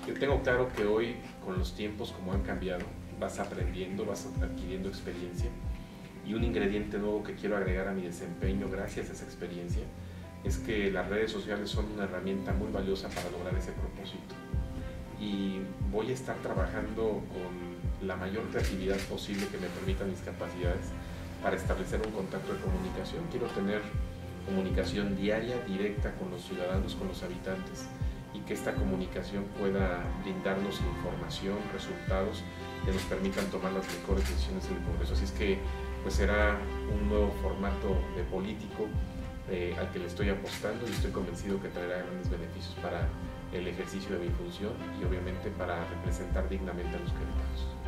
Yo tengo claro que hoy, con los tiempos como han cambiado, vas aprendiendo, vas adquiriendo experiencia, y un ingrediente nuevo que quiero agregar a mi desempeño gracias a esa experiencia es que las redes sociales son una herramienta muy valiosa para lograr ese propósito. Y voy a estar trabajando con la mayor creatividad posible que me permitan mis capacidades para establecer un contacto de comunicación. Quiero tener comunicación diaria, directa con los ciudadanos, con los habitantes, y que esta comunicación pueda brindarnos información, resultados que nos permitan tomar las mejores decisiones en el Congreso. Así es que pues será un nuevo formato de político al que le estoy apostando, y estoy convencido que traerá grandes beneficios para el ejercicio de mi función y obviamente para representar dignamente a los queretanos.